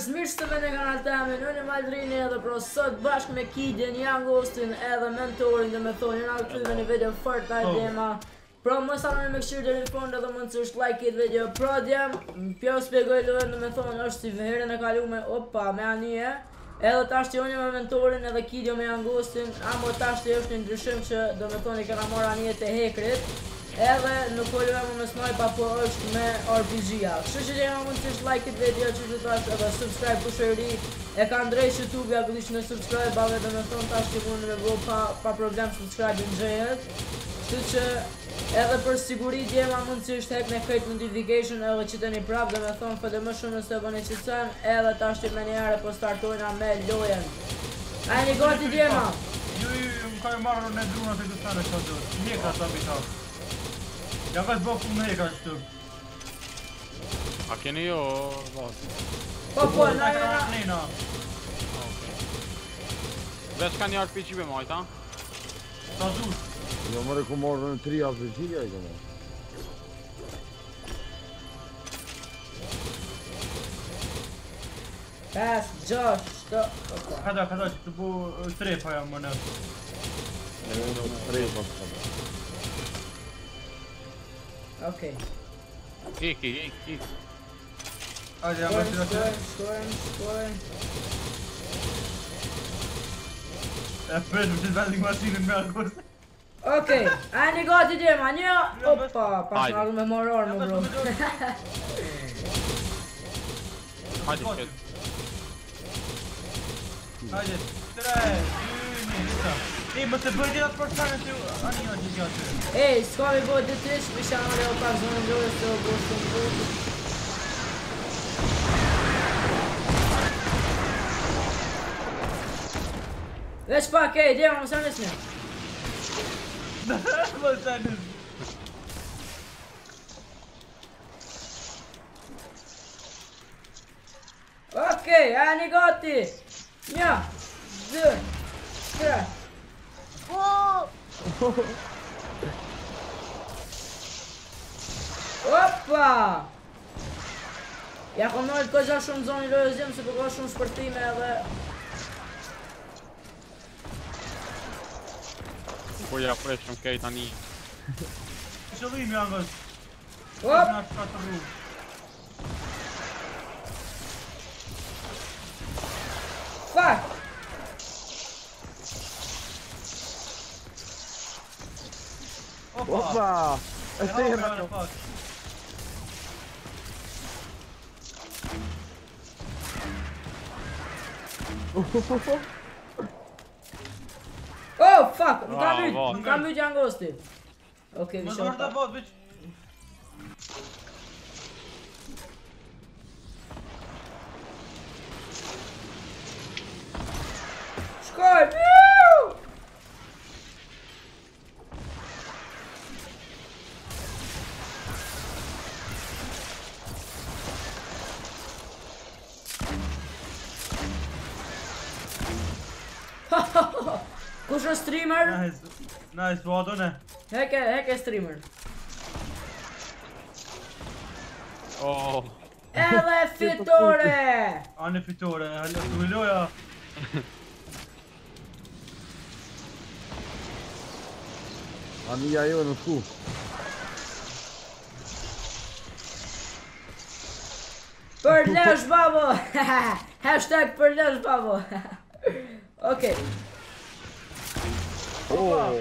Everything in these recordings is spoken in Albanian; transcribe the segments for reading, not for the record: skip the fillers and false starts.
mirë se vjen në kanal temin, unë Maldrini edhe pro sot bashkë me Kidin, Jangostin edhe mentorin dhe me thonë jena këtu me një video Fortnite dema. Pro mos harroni me këshirë deri në fund edhe mund të është like këtë video. Pro djem, pjo spjegoj lojën dhe me thonë është si herën e kalume, opa me anije. Edhe tash që unë me mentorin edhe Kidio me Jangostin, amo tash që është një ndryshim që do me thonë i kena marrë anije të hekrit. Edhe nuk po luajmë me sniper apo është me RPG-a. Kështu që jema mund të like këtë video që të tash edhe subscribe kush ri. E ka ndrejsh YouTube-ja bëllish në subscribe, ba vetëm me thonë tash që mund me bo pa problem subscribe në gjejet. Kështu që edhe për siguri jema mund të është hek në krejt notification edhe që të një prap dhe me thonë fëtë më shumë nëse bëni që sen edhe tash që me njëherë po startojna me lojen. A një gati jema? Ju më ka marrë në drunat e këtane që do. Njeka të abitat. Ja ka zbog me heka shtu. A keni jo vasi? Po, na. Veç ka një RPG me majta? Sa dush? Jo mëre ku morë në 3 RPG-a i këmë. Pas, Josh, sto. Kada që të bu trepa jam më në. E në trepa s'ka. Okej. Iki. Ajde, jam bashkë të Shkojmë. E përdu që të vendin masinën me akos. Okej, a një gati djema, një. Opa, pas në me moror më bro. Hajde shket. Ajde, 3, 2, 1, e, më të bërë gjithat për shkanë që ani jo që gjatë. Ej, s'ka mi bërë ditish, mi shanë reo pak zonë gjore se o bërë shumë bërë. Veç pak, ej, djema, më sanës një. Më sanës. Okej, a një gati. Një, 2, 3. Opa! Ja kom nojtë këgja shumë zonë i lojës jemë se përka shumë shpërtime edhe... Po ja fresh shumë kejt tani. Shëllim jangës. Op! Fuck! Opa! E se i rëto. Oh, fuck! Më ka myt Jangosti. Okej, Më vi zërë të shoh. bot, veç. Shkoj! Kush është streamer? Nice, wadone. Heke streamer. Oh. Edhe fitore! Anë fitore, halë të loja. Anija jo në shku. Për lesh babo! Hashtag për lesh babo! Okej. Oh!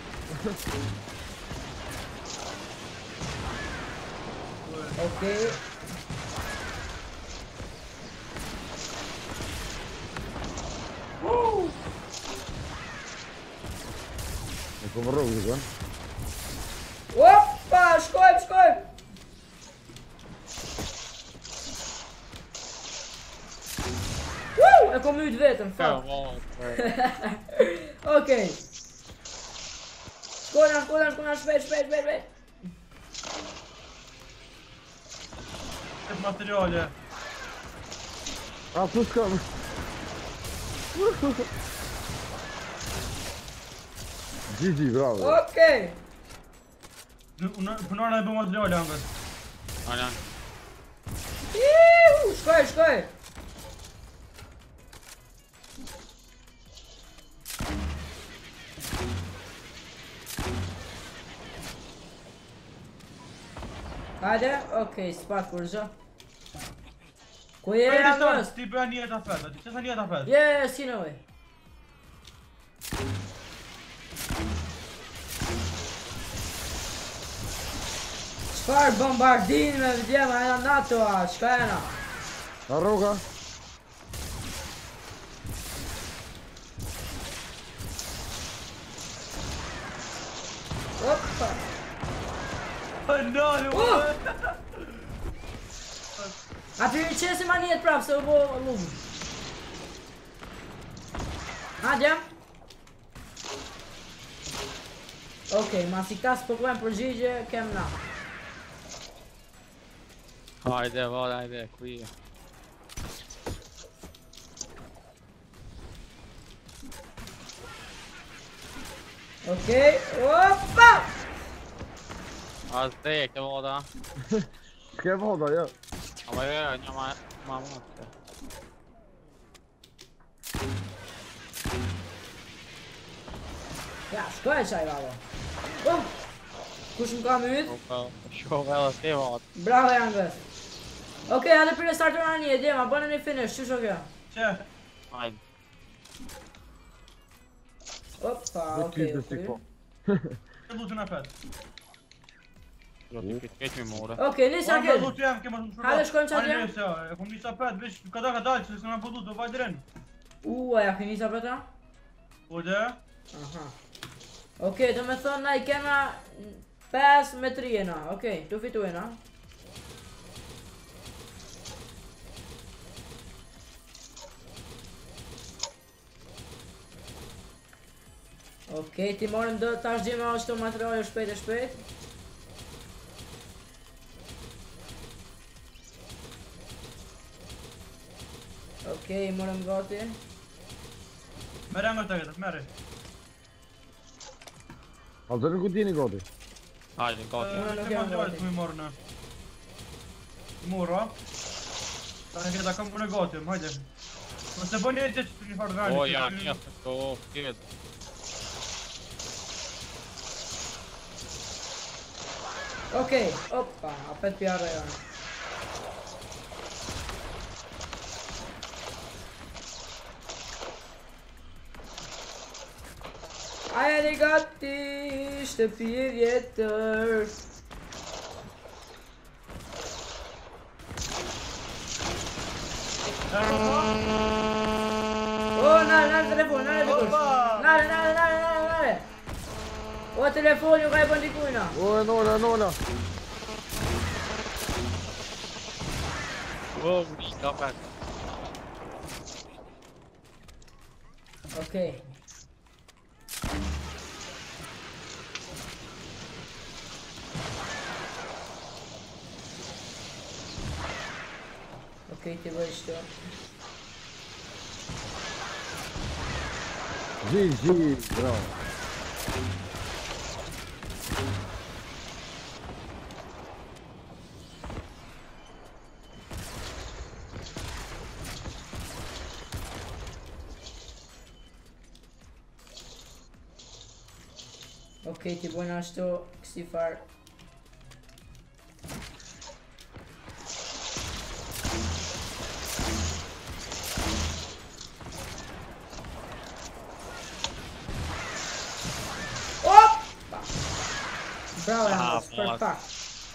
Okej. E kom rrugë të Opa, shkojmë! E kom myt vetëm, fuck. Okej. Shkojna, shpejt. Këtë materiale. A, tu s'kam. GG, bravo. Okej. Punarna e bë materiale angës. Alan. Shkoj. Hajde, okej, s'pat kur zë. Ku je Ti Angos? ti bën një tapet, ti çfarë një tapet? Je, si në oj. Çfarë bombardime vdjema e na NATO a, çka e na? La roga. Opa! No, A për një qesi ma njetë prapë, se u bo lumë. Hadja? Okej, mas i këta s'pëkojnë përgjigje, kem na. Hajde, vada, hajde, ku je? Okej, opa! A zdejke, vada. S'ke voda, ja. Ama je, një ma mëtë. Ja, shkoj qaj valo. Kush më ka myt? Shkove edhe te, vada. Bravo Angos. Okej, hajde për e startona një, djema, bënë një finish, që shok kjo? Çe? Hajde. Opa, okej, okej. Të lutë në pet. Do t'i këtë mi more. Okej, nisë Në Angel. lutë jam, kemë shumë shumë. Hajde shkojmë qatë jam. Nisë, e kom nisë pet, veç kada ka dalë, që s'kena po lutë, do vaj dren. Ja ke nisa për ta? Po dhe? Aha. Okej, do me thonë na i kena 5 me 3 jena, okej, tu fitu jena. Okej, ti morëm do tash gjema ashtu materiale shpejt e shpejt. Okej, morëm gati. Merë angër të këtë, merë. A zërën ku t'jeni gati? Hajde, gati. nuk Të jam mangjore gati. të më morë në. Mura. Ta në këtë kam punë gati, hajde. Nëse bëni e që një farë gani. O, ja, një të to, këtë. Okej, opa, apet pjarë janë. Aja dhe gati, shtëpi e vjetër. O, nare telefon, nare dikush. Nare. O, telefon ju ka e bën dikujna. O, e nola. O, mi, ka pet. Okej. Okej, ti bëj shto. GG, bravo. Okej, ti bojnë ashtu kësi farë. Opa! Bravo, Angos, perfekt.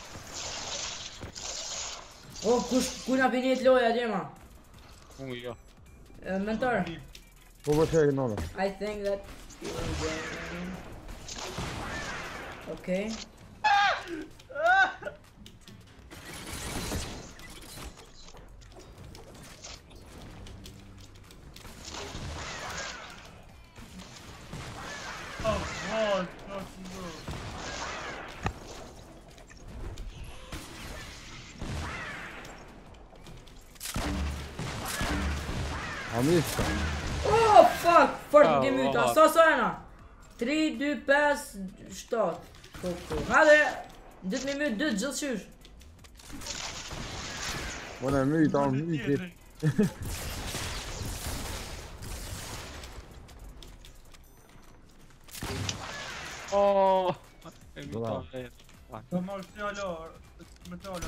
O, ku na pinit loja, djema? Ku jo. Mentor, Po po qeri nola. I think that you will win. Okay. Oh, God, fucking no. Amista. Oh, fuck! Fort Oh, një myta, oh. sa e na? 3, 2, 5, 7. Hajde, 2 mytë, 2 gjithë Bona myta, myti. O, e mi Bravo. ta vetë. Të marrë si alor. Metale.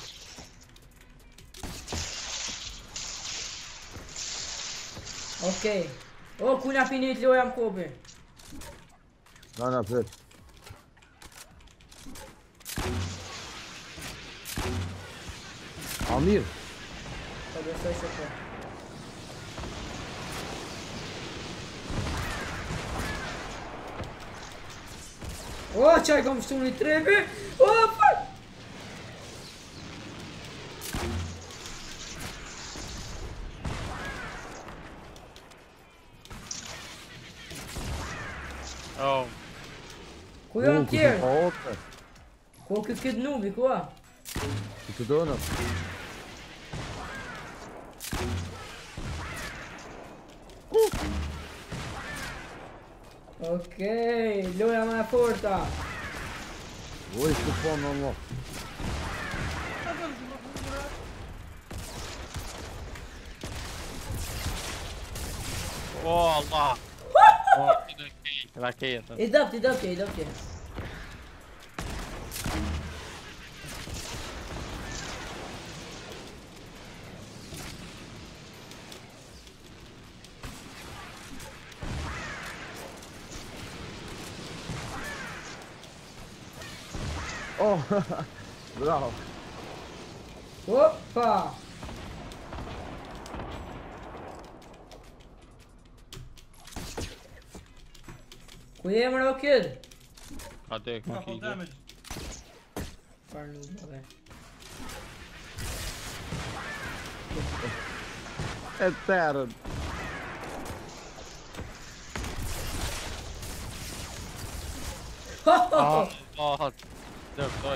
Okej. O, ku na finit loja m'kopi. Na, prit. Amir, Po besoj se po. O, qaj kom shtu një trepi. O, fuck. Oh, Ku janë tjerë? Ote. Ku këtë nubi, ku a? Të dona. Okej, loja më e forta. Oj, të ponë Allah. oh Allah. Oh, raketen. I dopje. Oh, bravo. Hoppa! Ku jemë në kid? Atë Ka full kiki. damage. Farë nuk më dhe. E terën. Ho, ho, ho! Oh, dërtoj.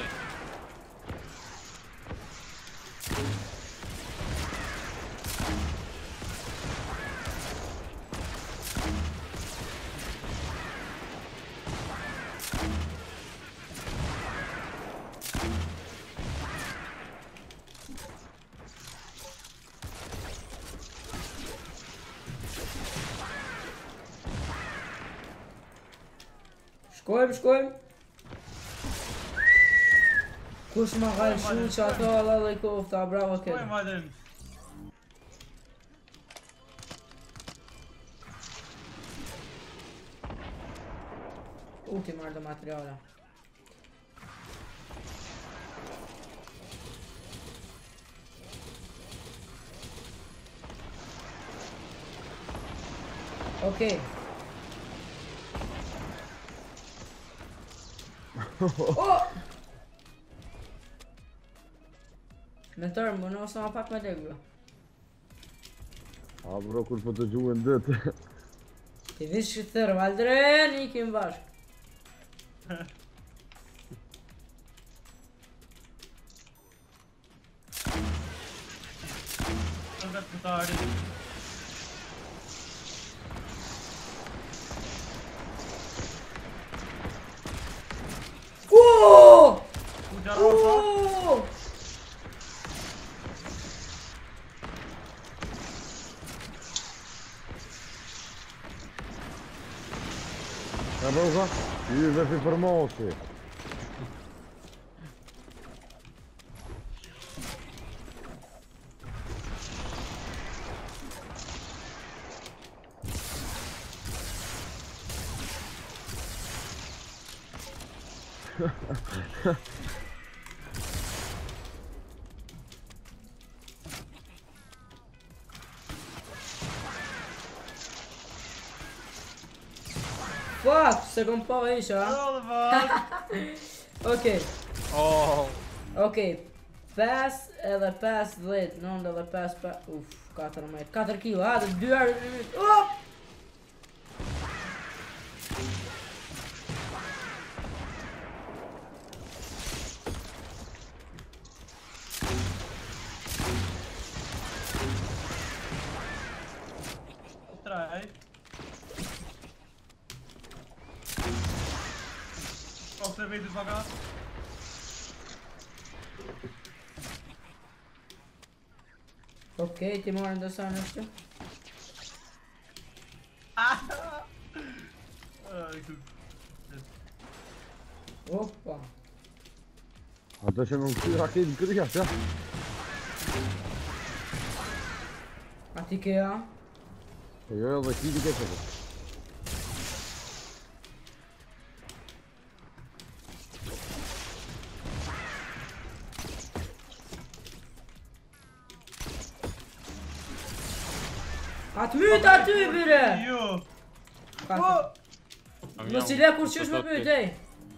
Shkojmë. Kush ma ka lëshu që ato Allah dhe i kofta, bravo Oj, kid. madem. Ti marrë do materiala. Okej. Oh! Me tërë, më në ose ma pak me legë. A bro, kur po të gjuhën dëtë. Ti vish që thërë, Valdren, ikim bashkë. Në vetë për ta arri. U gjarro sa? Ja broza, ju vetë për mosi. Fuck, se kom pa isha. Edhe vajt. Okej, Oh, Pass edhe pass 10, non edhe pass pa... Uff, 4 kilo, hajde, 2 herë në minutë. Op! Traj. Ose vejtë zvaga. Okej, ti marrë ndësa në shtë. Këtu. Opa. Ato që më këty raketin këtë jashtë, ja? A ti ke ja? Jo, dhe kiti ke që po. Atë myt aty, bire! Jo! Ka- Po! Mos i le kur qysh me myt, ej!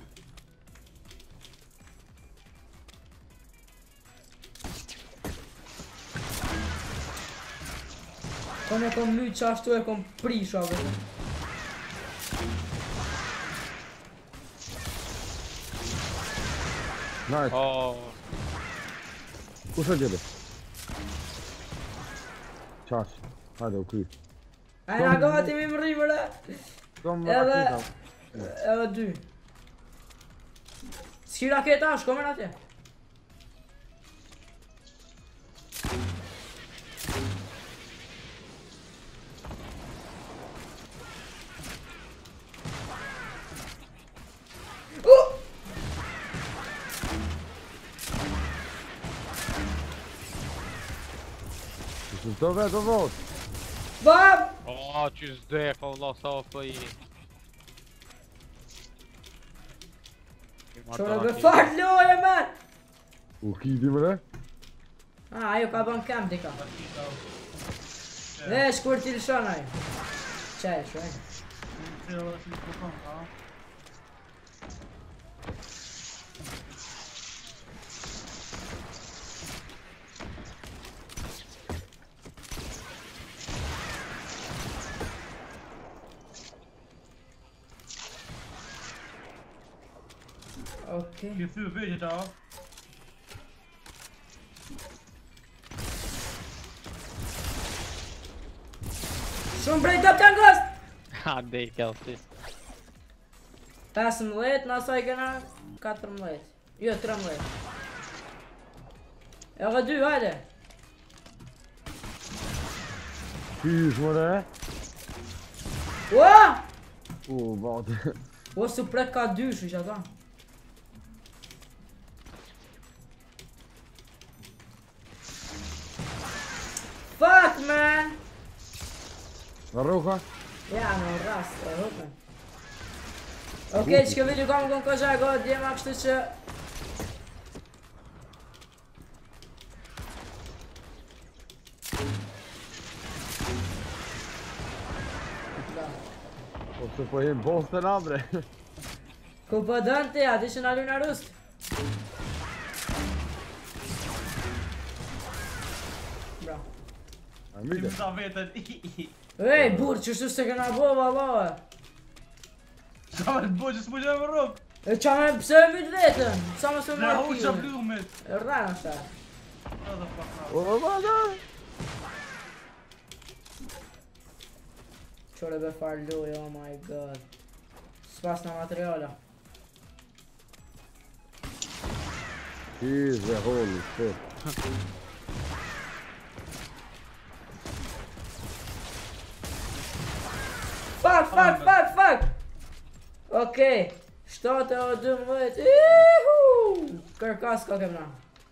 Kon e kom myt që ashtu e kom prisha, vete. Nice. Oh. Ku shë gjede? Qash. Hajde, u kry. Ajna gati mi më rrimëre! Kom Edhe- raketa. Edhe dy. S'ki raketa, shkomen atje. Të vetë, vot. Bam! Oh, që zdek, Allah sa o për i. Qore be fart loje, man! U kiti më re? Ajo ka bën kem dika. Vesh kur t'i lëshon ajo. Qaj, shoj. Se ora si të kom, ha? Okej. Ke thy veqet, ha? Shumë brej top të ngës! Ha, dhe i kell si. 15, në asaj kena 14. Jo, 13. Edhe 2, hajde. Kysh më re? Ua! Bote. O, su prek ka 2, shu që ata. Fuck, man! Në rruka? Ja, në rast, e hupën. Okej, që video kam kënë këgja e godë djema, kështu që... Po se po jem boss të nabre. Ku po dënë ti, ati që në alu në rust? Bra. A Ti mide? më ta vetën, Ej, burë, që shtu se këna bo, valla. Sa me të bo që s'mu që me rrug? E qa me pëse e myt vetën? Sa me së Ne me hu që marë plumit. E rrën është ta. Edhe pak O, bada! Qore be farloj, oh my god. S'pas në materiala. Jeez, holy shit. Fuck! Okej. 7 o 12. Ihu! Kërkas ka kemna.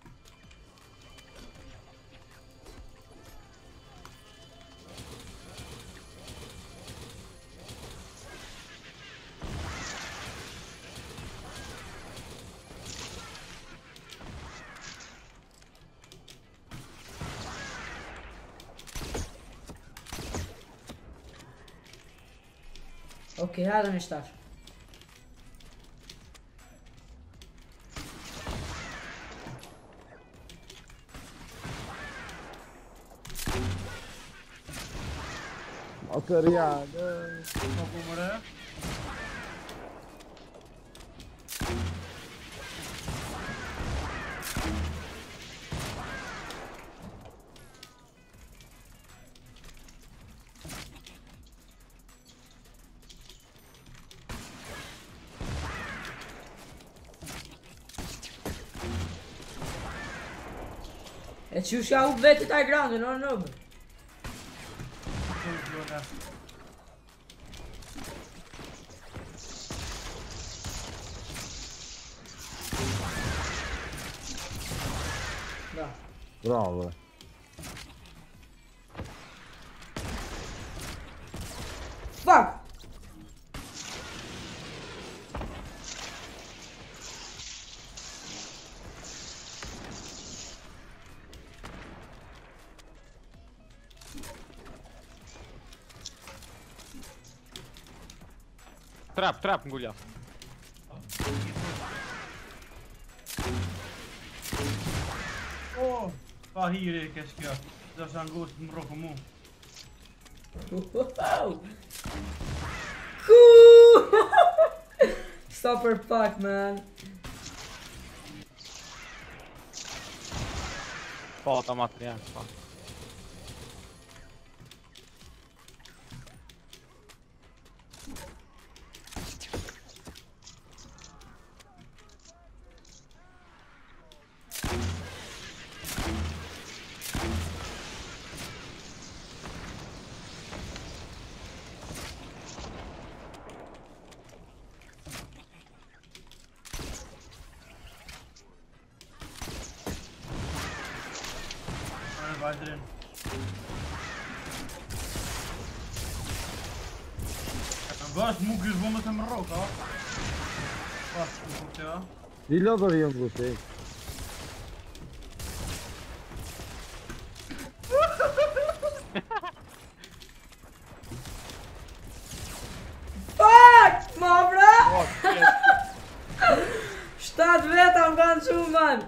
Okej, hajde në shtash. Material. Ma ku më re? E që shka u vetit aj groundin, o nëbë. Bravo. Fuck! Trap, ngulja. Oh, pa hier keskja. Dat is een goed mrokomu. Wow. Cool! Stopper fuck, man. Falta material. Erin. Was moet ik dus met hem roken, hoor. Wacht, goed, ja. Die loopt er hier goed, hè. Fuck, mobra! Staat wet am ganzen man.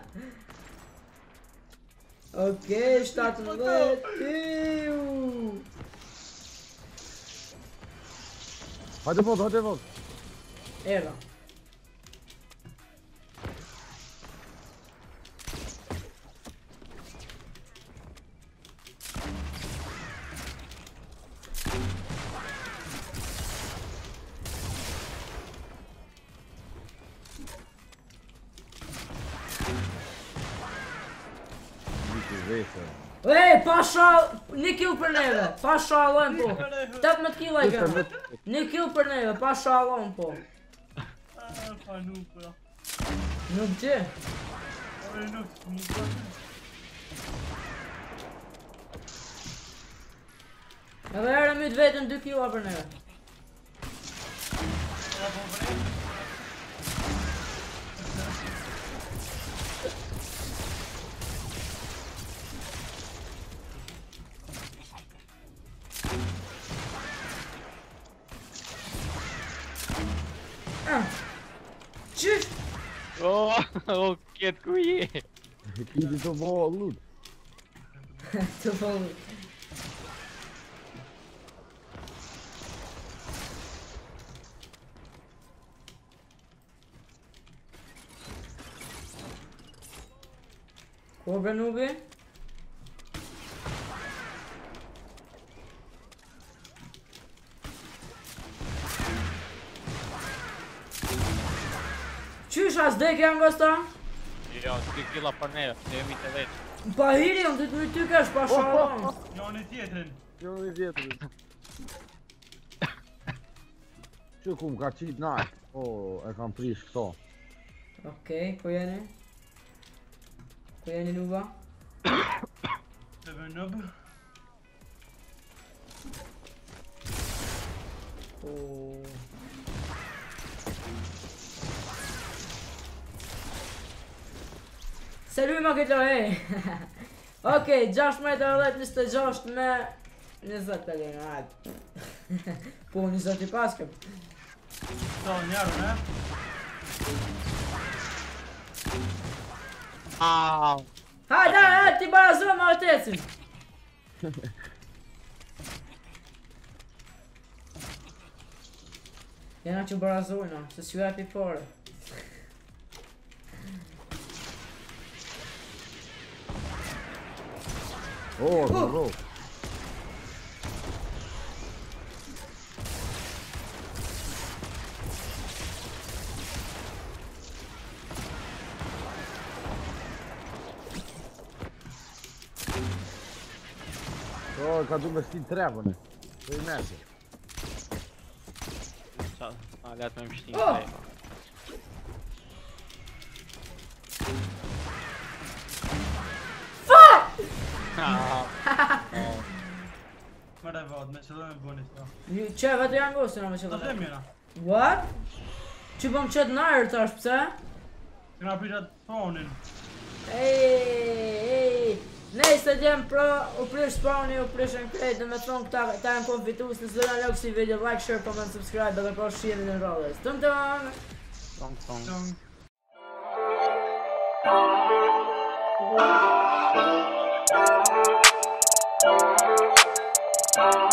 Okay, staat wet. Eeuw. Hadi bot. Era. Ej, pasha, një kill për neve, pasha allon po. 18 kill e kemi. Një kill për neve, pasha allon po. Pa nuk, ja. Nuk që? Nuk. Edhe herë myt vetën 2 killa për neve. Qysh? O, kjetë ku je? Kiti të vollut. Të vollut. Kobra nubi? Qysh as dek janë gosta? Jo, 2 killa për neve, ne jemi të vetë. Pa hiri, unë ty ty kesh pa shalon. Janë tjetrin. Jo një vjetërin. Që ku më ka qit najt? O, e kam prish këto. Okej, ku jeni? Ku jeni nuba? Të nëbë. Salut ma këto, hej! Okej, 16 me 20 të gjenë, hajtë. Po, 20 i paskëm. To njerë, ne? Au! Hajde, ti barazo me artecin! Jena që barazojna, se s'ju e pi fare. Bravo. O, ka du me stin trebën e. Të i mesi. A, letë me më shtinë Oh! të e. Fuck! Mare vad, me qëllëm e buni këto. Që vetë janë gostin o me Do qëllë. them jena. What? Që bëm qëtë në ajer tash, pse? Këna prishat spawnin. Ej, nejse djem pro, u prish spawni, u prishën krejt, dhe me thonë këta janë konfitus, nësë dhe në lëkë si video, like, share, comment, subscribe, edhe ko shqimi në rollers. Tëm tëm! Tong. Tong.